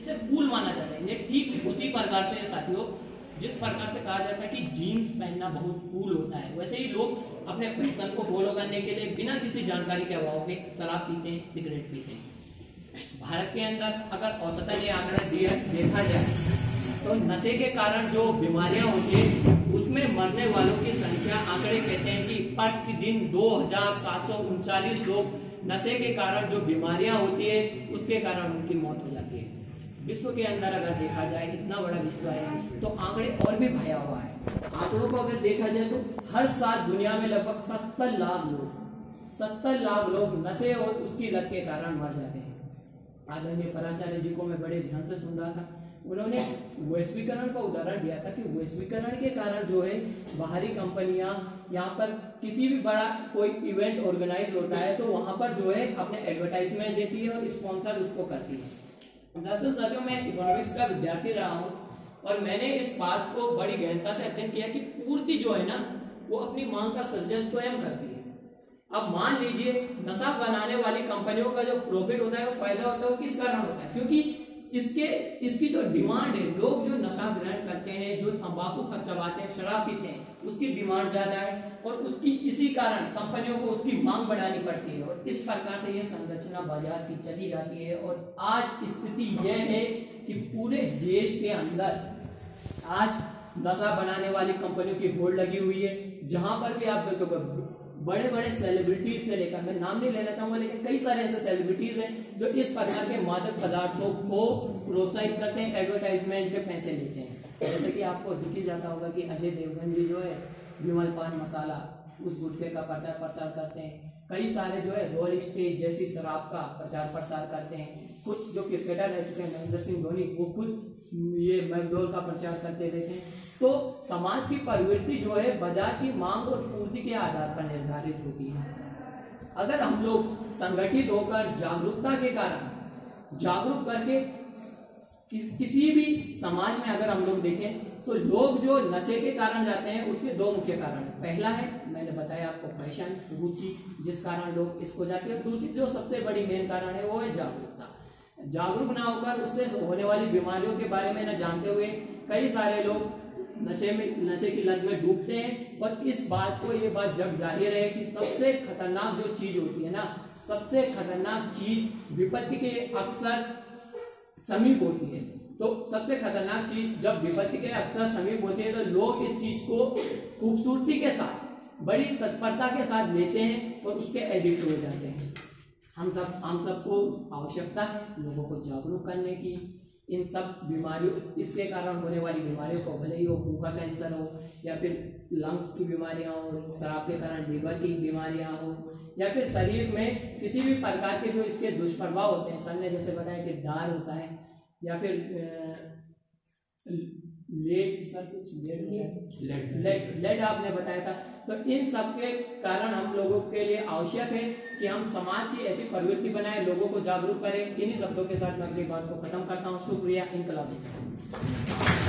इसे कूल माना जाता है। ये ठीक उसी प्रकार से साथियों, जिस प्रकार से कहा जाता है कि जीन्स पहनना बहुत कूल होता है, वैसे ही लोग अपने पैशन को फॉलो करने के लिए बिना किसी जानकारी के अभाव के शराब पीते हैं, सिगरेट पीते हैं। भारत के अंदर अगर औसतन ये आंकड़ा देखा जाए तो नशे के कारण जो बीमारियां होती है उसमें मरने वालों की संख्या, आंकड़े कहते हैं कि प्रतिदिन 2739 लोग नशे के कारण जो बीमारियां होती है उसके कारण उनकी मौत हो जाती है। विश्व के अंदर अगर देखा जाए, इतना बड़ा विश्व है तो आंकड़े और भी भयावह है। आंकड़ों को अगर देखा जाए तो हर साल दुनिया में लगभग 70 लाख लोग नशे और उसकी लत के कारण मर जाते हैं। आदरणीय पराचार्य जी को मैं बड़े ध्यान से सुन रहा था, उन्होंने वैश्वीकरण का उदाहरण दिया था कि वैश्वीकरण के कारण जो है बाहरी कंपनियां यहाँ पर किसी भी बड़ा कोई इवेंट ऑर्गेनाइज होता है तो वहां पर जो है अपने एडवर्टाइजमेंट देती है और स्पॉन्सर उसको करती है। दरअसल साथियों, मैं इकोनॉमिक्स का विद्यार्थी रहा हूँ और मैंने इस बात को बड़ी गहनता से अध्ययन किया कि पूर्ति जो है ना वो अपनी मांग का सृजन स्वयं करती है। अब मान लीजिए नशा बनाने वाली कंपनियों का जो प्रॉफिट होता है, वो फायदा होता है, वो किस कारण होता है? क्योंकि इसकी जो डिमांड है, लोग जो नशा ग्रहण करते हैं, जो तंबाकू चबाते हैं, शराब पीते हैं, उसकी डिमांड ज्यादा है और उसकी इसी कारण कंपनियों को उसकी मांग बढ़ानी पड़ती है और इस प्रकार से यह संरचना बाजार की चली जाती है। और आज स्थिति यह है कि पूरे देश के अंदर आज नशा बनाने वाली कंपनियों की होड़ लगी हुई है। जहां पर भी आप देखोगे बड़े बड़े सेलिब्रिटीज से लेकर, मैं नाम नहीं लेना चाहूंगा, लेकिन कई सारे ऐसे सेलिब्रिटीज हैं जो इस प्रकार के मादक पदार्थों को प्रोत्साहित करते हैं, एडवर्टाइजमेंट पे पैसे लेते हैं। जैसे कि आपको दिख ही जाता होगा कि अजय देवगन जी जो है विमल पान मसाला उस गुटखे का प्रचार प्रसार करते हैं। कई सारे जो है रॉयल स्टेज जैसी शराब का प्रचार प्रसार करते हैं। कुछ जो क्रिकेटर रह चुके हैं, महेंद्र सिंह धोनी, वो खुद ये मैकडोल का प्रचार करते रहते हैं। तो समाज की प्रवृत्ति जो है बाजार की मांग और पूर्ति के आधार पर निर्धारित होती है। अगर हम लोग संगठित होकर जागरूकता के कारण जागरूक करके किसी भी समाज में अगर हम लोग देखें तो लोग जो नशे के कारण जाते हैं उसके दो मुख्य कारण है। पहला है, मैंने बताया आपको, फैशन, रुचि, जिस कारण लोग इसको जाते हैं। दूसरी जो सबसे बड़ी मेन कारण है वो है जागरूकता। जागरूक ना होकर उससे होने वाली बीमारियों के बारे में न जानते हुए कई सारे लोग नशे की लत में डूबते हैं। और इस बात को, ये बात जग जाहिर है कि सबसे खतरनाक जो चीज होती है ना, सबसे खतरनाक चीज विपत्ति के अक्सर समीप होती है। तो सबसे खतरनाक चीज जब विपत्ति के अक्सर समीप होती है तो लोग इस चीज को खूबसूरती के साथ, बड़ी तत्परता के साथ लेते हैं और उसके एडिक्ट हो जाते हैं। हम सबको आवश्यकता है लोगों को जागरूक करने की। इन सब बीमारियों, इसके कारण होने वाली बीमारियों को, भले ही वो मुंह का कैंसर हो या फिर लंग्स की बीमारियां हो, शराब के कारण लीवर की बीमारियां हो, या फिर शरीर में किसी भी प्रकार के जो इसके दुष्प्रभाव होते हैं, सर ने जैसे बताया कि डार होता है या फिर लेड आपने बताया था। तो इन सब के कारण हम लोगों के लिए आवश्यक है कि हम समाज की ऐसी प्रवृत्ति बनाएं, लोगों को जागरूक करें। इन्हीं शब्दों के साथ मैं अपनी बात को खत्म करता हूँ। शुक्रिया। इनकलाब।